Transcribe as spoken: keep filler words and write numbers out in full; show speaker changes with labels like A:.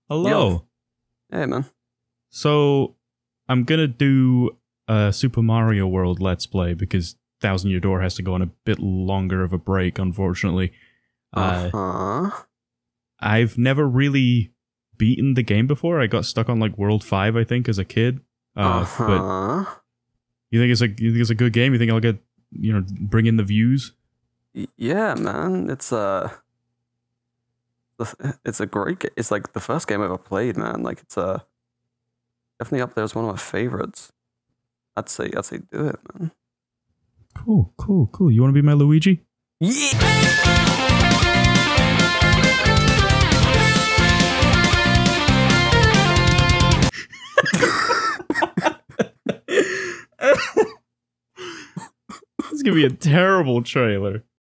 A: Hello.
B: Yo.
A: Hey, man.
B: So, I'm gonna do a Super Mario World Let's Play because Thousand Year Door has to go on a bit longer of a break, unfortunately. Uh,
A: Uh-huh.
B: I've never really beaten the game before. I got stuck on like World five, I think, as a kid. Uh,
A: uh-huh.
B: But you think it's a you think it's a good game? You think I'll get you know bring in the views?
A: Y- yeah, man. It's a it's a great game. It's like the first game I ever played, man. Like it's a definitely up there as one of my favorites. I'd say I'd say do it, man.
B: Cool, cool, cool. You want to be my Luigi?
A: Yeah.
B: This is gonna be a terrible trailer.